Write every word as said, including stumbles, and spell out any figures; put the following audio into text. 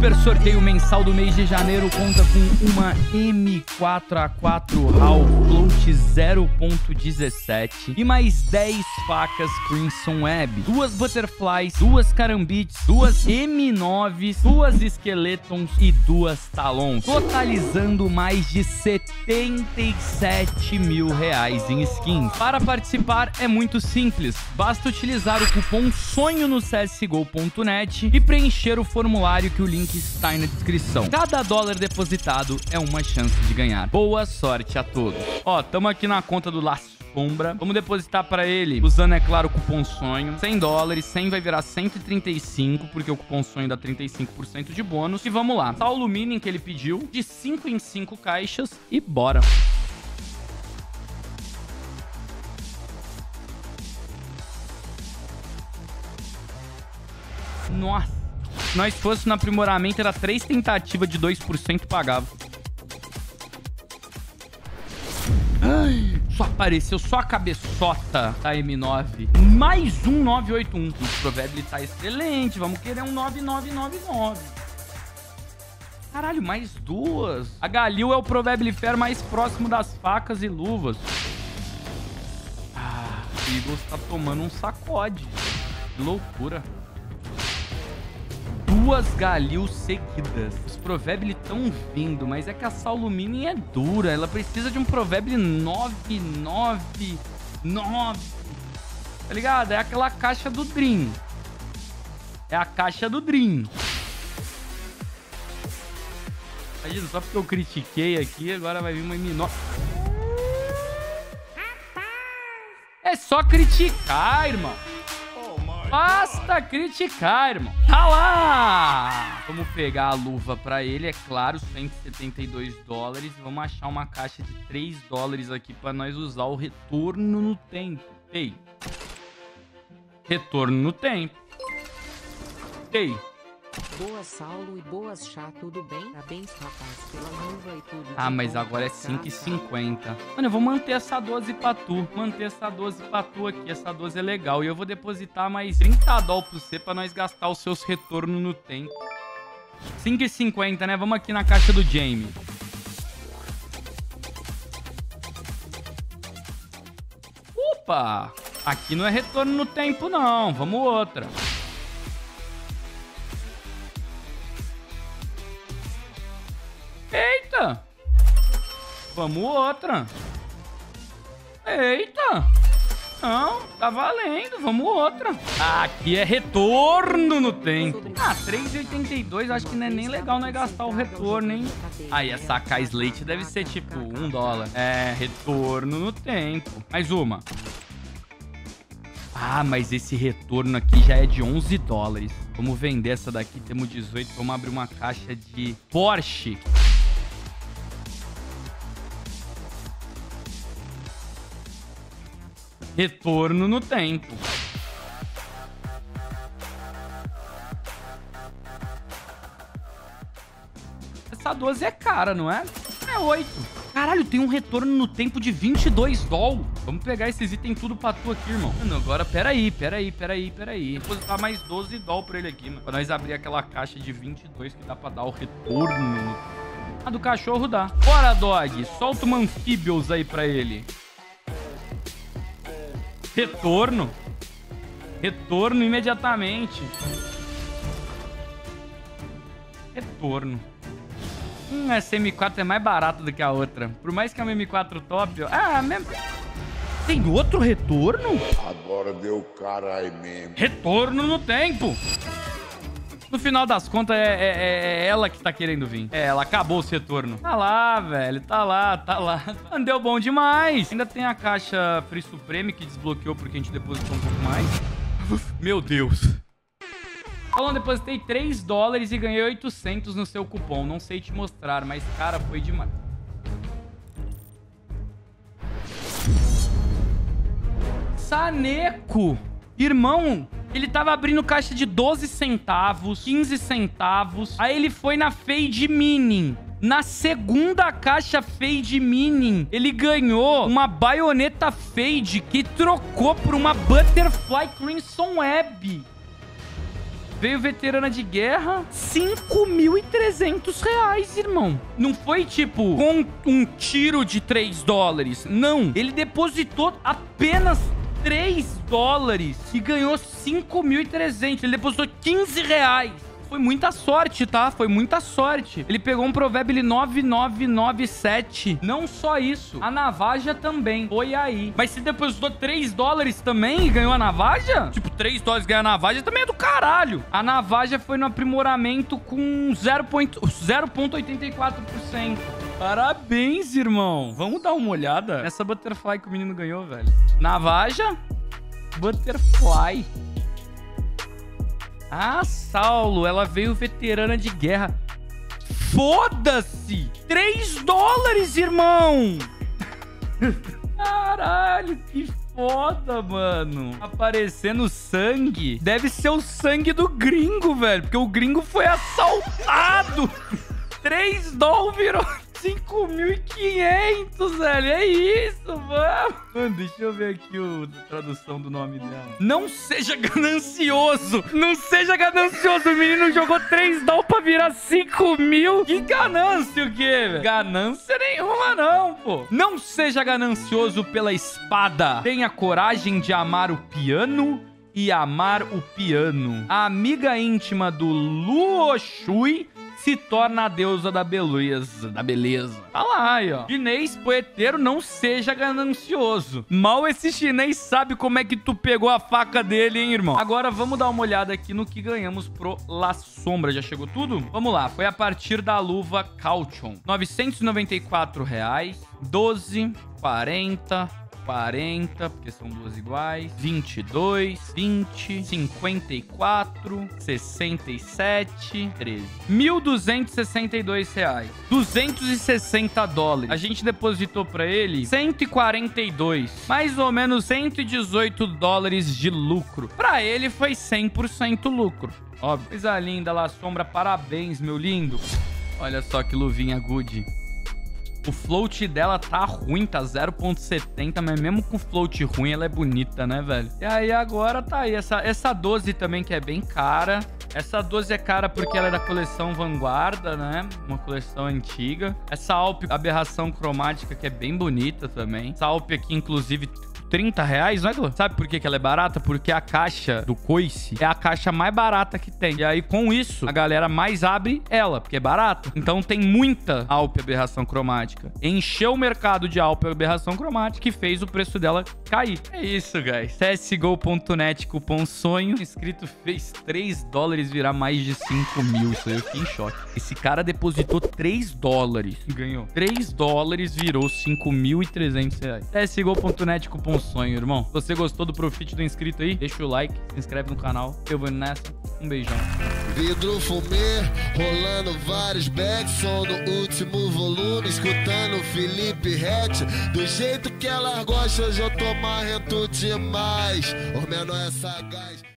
super sorteio mensal do mês de janeiro conta com uma M quatro A quatro HAL Float zero ponto dezessete e mais dez facas Crimson Web, duas Butterflies, duas Carambites, duas M nove, duas Skeletons e duas Talons, totalizando mais de setenta e sete mil reais em skins. Para participar é muito simples, basta utilizar o cupom SONHO no C S G O ponto net e preencher o formulário que o link está aí na descrição. Cada dólar depositado é uma chance de ganhar. Boa sorte a todos. Ó, tamo aqui na conta do La Sombra. Vamos depositar para ele, usando, é claro, o cupom SONHO. cem dólares, cem vai virar cento e trinta e cinco, porque o cupom SONHO dá trinta e cinco por cento de bônus. E vamos lá. Tá o Luminin que ele pediu, de cinco em cinco caixas, e bora. Nossa. Se nós fosse no aprimoramento, era três tentativas de dois por cento pagava. Ai, só apareceu só a cabeçota da M nove. Mais um nove oito um. O Proverb tá excelente. Vamos querer um nove nove nove nove. Caralho, mais duas. A Galil é o Proverb Fair mais próximo das facas e luvas. Ah, o Eagles tá tomando um sacode. Que loucura. Duas Galil seguidas. Os Proverb estão vindo, mas é que a Saulumini é dura. Ela precisa de um Proverb nove nove nove. Tá ligado? É aquela caixa do Dream. É a caixa do Dream. Imagina, só porque eu critiquei aqui, agora vai vir uma M nove. É só criticar, irmão. Basta criticar, irmão. Tá lá! Vamos pegar a luva pra ele, é claro, cento e setenta e dois dólares. Vamos achar uma caixa de três dólares aqui pra nós usar o retorno no tempo. Ei. Retorno no tempo. Ei. Boas, Saulo, e boas, Chá, tudo bem? Parabéns, rapaz, pela luva e tudo. Ah, mas agora é cinco e cinquenta. Mano, eu vou manter essa doze pra tu. Manter essa doze pra tu aqui. Essa doze é legal. E eu vou depositar mais trinta dólares pra você pra nós gastar os seus retornos no tempo. cinco e cinquenta, né? Vamos aqui na caixa do Jamie. Opa! Aqui não é retorno no tempo, não. Vamos outra. Eita! Vamos outra. Eita! Não, tá valendo. Vamos outra. Aqui é retorno no tempo. Ah, três e oitenta e dois. Acho que não é nem legal nós gastar o retorno, hein? Aí, essa A K Slate deve ser tipo um dólar. É, retorno no tempo. Mais uma. Ah, mas esse retorno aqui já é de onze dólares. Vamos vender essa daqui. Temos dezoito. Vamos abrir uma caixa de Porsche. Retorno no tempo. Essa doze é cara, não é? É oito. Caralho, tem um retorno no tempo de vinte e dois dólares. Vamos pegar esses itens tudo pra tu aqui, irmão. Mano, agora, peraí, peraí, peraí, peraí. Vou depositar mais doze dólares pra ele aqui, mano. Pra nós abrir aquela caixa de vinte e dois que dá pra dar o retorno. Ah, do cachorro dá. Bora, dog. Solta uma Amphibious aí pra ele. Retorno. Retorno imediatamente. Retorno. Hum, essa M quatro é mais barata do que a outra. Por mais que a M quatro top... Ah, mesmo... Tem outro retorno? Agora deu caralho mesmo. Retorno no tempo. No final das contas, é, é, é ela que tá querendo vir. É, ela acabou o retorno. Tá lá, velho. Tá lá, tá lá. Mano, deu bom demais. Ainda tem a caixa Free Supreme que desbloqueou porque a gente depositou um pouco mais. Meu Deus. Falando, depositei três dólares e ganhei oitocentos no seu cupom. Não sei te mostrar, mas, cara, foi demais. Saneco. Irmão, ele tava abrindo caixa de doze centavos, quinze centavos. Aí ele foi na Fade Mining. Na segunda caixa Fade Mining, ele ganhou uma baioneta Fade que trocou por uma Butterfly Crimson Web. Veio veterana de guerra, cinco mil e trezentos reais, irmão. Não foi tipo com um tiro de três dólares. Não. Ele depositou apenas três dólares e ganhou cinco mil e trezentos. Ele depositou quinze reais. Foi muita sorte, tá? Foi muita sorte. Ele pegou um Provérbio nove nove nove sete. Não só isso. A Navaja também. Foi aí. Mas se depositou três dólares também e ganhou a Navaja? Tipo, três dólares ganhar a Navaja também é do caralho. A Navaja foi no aprimoramento com zero vírgula oitenta e quatro por cento. Parabéns, irmão. Vamos dar uma olhada nessa Butterfly que o menino ganhou, velho. Navaja. Butterfly. Ah, Saulo, ela veio veterana de guerra. Foda-se! três dólares, irmão! Caralho, que foda, mano. Aparecendo sangue. Deve ser o sangue do gringo, velho. Porque o gringo foi assaltado. três dólares virou cinco mil e quinhentos, velho. É isso, mano. Mano, deixa eu ver aqui o, a tradução do nome dela. Não seja ganancioso. Não seja ganancioso. O menino jogou três dólares pra virar cinco mil. Que ganância o quê, velho? Ganância nenhuma, não, pô. Não seja ganancioso pela espada. Tenha coragem de amar o piano e amar o piano. A amiga íntima do Luoshui se torna a deusa da beleza. Da beleza. Tá lá, aí, ó. Chinês poeteiro, não seja ganancioso. Mal esse chinês sabe como é que tu pegou a faca dele, hein, irmão? Agora vamos dar uma olhada aqui no que ganhamos pro La Sombra. Já chegou tudo? Vamos lá. Foi a partir da luva Caution. novecentos e noventa e quatro reais. doze, quarenta... quarenta, porque são duas iguais, vinte e dois, vinte, cinquenta e quatro, sessenta e sete, treze. mil duzentos e sessenta e dois reais. duzentos e sessenta dólares. A gente depositou pra ele cento e quarenta e dois. Mais ou menos cento e dezoito dólares de lucro. Pra ele foi cem por cento lucro. Óbvio. Coisa linda, La Sombra. Parabéns, meu lindo. Olha só que luvinha good. O float dela tá ruim, tá zero vírgula setenta, mas mesmo com float ruim, ela é bonita, né, velho? E aí agora tá aí, essa, essa doze também que é bem cara. Essa doze é cara porque ela é da coleção Vanguarda, né? Uma coleção antiga. Essa Alp Aberração Cromática que é bem bonita também. Essa Alp aqui, inclusive, trinta reais, né? Sabe por que que ela é barata? Porque a caixa do coice é a caixa mais barata que tem. E aí, com isso, a galera mais abre ela, porque é barata. Então, tem muita Alp Aberração Cromática. Encheu o mercado de Alp Aberração Cromática e fez o preço dela cair. É isso, guys. C S G O ponto net, cupom sonho. O inscrito fez três dólares virar mais de cinco mil. Isso aí eu fiquei em choque. Esse cara depositou três dólares e ganhou. três dólares virou cinco mil e trezentos reais. C S G O ponto net, cupom sonho, irmão. Se você gostou do profit do inscrito aí, deixa o like, se inscreve no canal. Eu vou indo nessa. Um beijão. Vidro fumê, rolando vários backs, som no último volume, escutando Felipe Rett. Do jeito que ela gosta, hoje eu tô marrento demais. O menor é sagaz.